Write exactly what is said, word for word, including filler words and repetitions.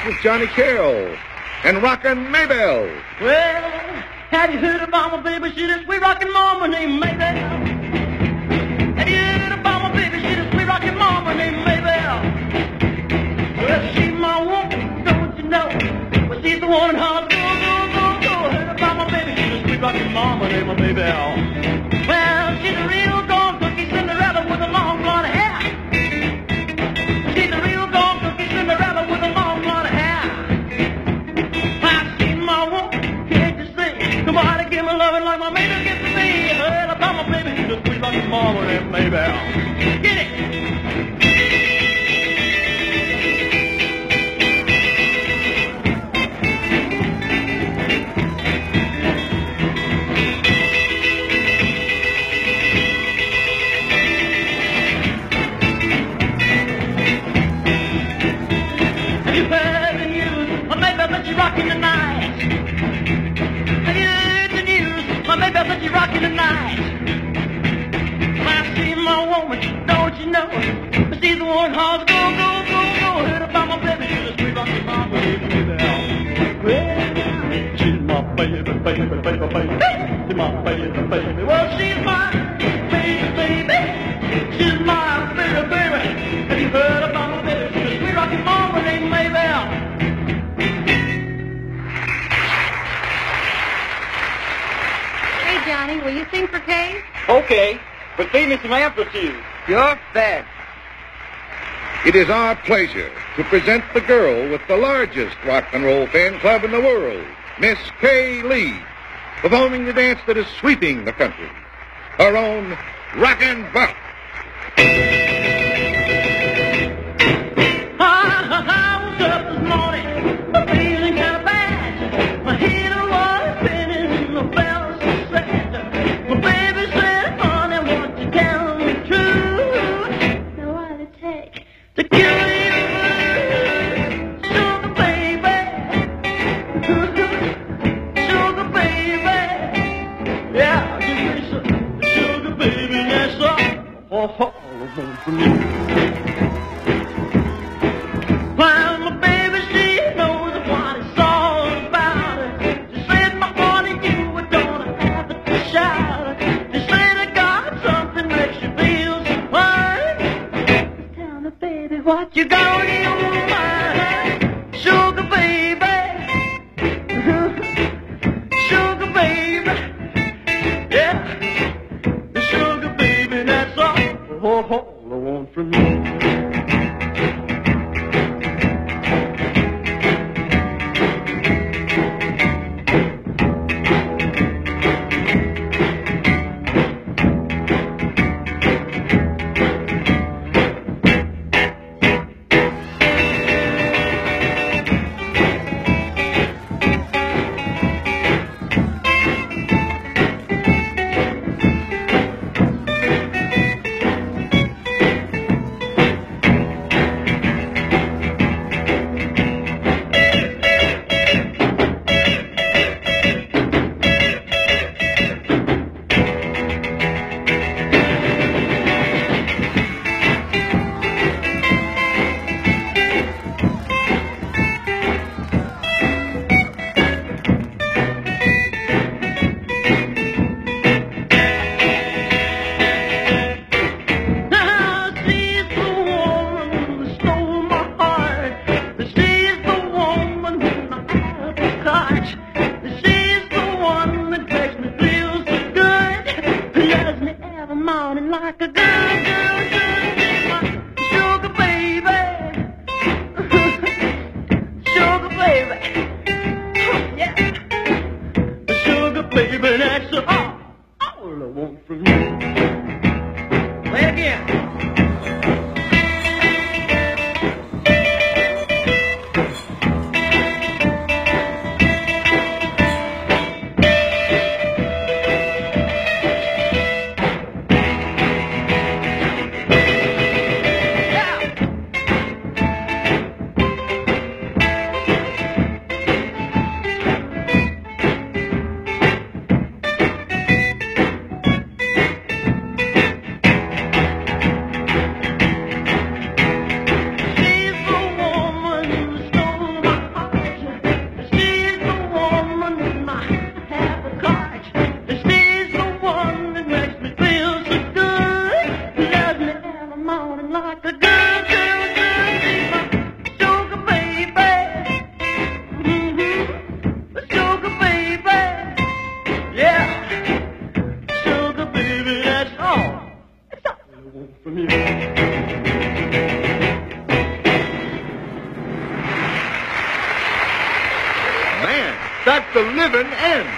with Johnny Carroll and Rockin' Maybelle. Well, have you heard about my baby? She's a sweet rockin' mama named Maybelle. Have you heard about my baby? She's a sweet rockin' mama named Maybelle. Well, she's my woman, don't you know? Well, she's the one in heart, go, go, go, go. Heard about my baby? She's a sweet rockin' mama named Maybelle. Well, she's a real gone cookie Cinderella with a long blonde hair. She's a real gone cookie Cinderella with a long blonde hair. I've seen my woman, can't you see? Nobody give me loving like my baby gives to me. Heard about my baby, she's a sweet rockin' mama named Maybelle. Get it! Rockin' the night. I heard the news, my baby said she's rockin' the night. I see my woman, don't you know? She's the one house, go, go, go, go. Heard about my baby, she's a sweet rockin' mama, baby, well, she's my baby, baby, baby, baby. She's my baby, baby. Well, she's my baby, baby. She's my baby, baby. Have you heard about my baby? She's a sweet rockin' mama named Maybelle. Johnny, will you sing for Kay? Okay, but sing me some amplitude. You're fat. It is our pleasure to present the girl with the largest rock and roll fan club in the world, Miss Kay Lee, performing the dance that is sweeping the country, her own Rockin' Buck. I was up this morning, feeling kind of bad. My head was spinning and the bells so sad. My baby said, honey, won't you tell me true? Now what'd it take To kill you, sugar baby, sugar baby, yeah, give me some sugar baby, yes sir. Oh, oh, oh. Man, that's the living end.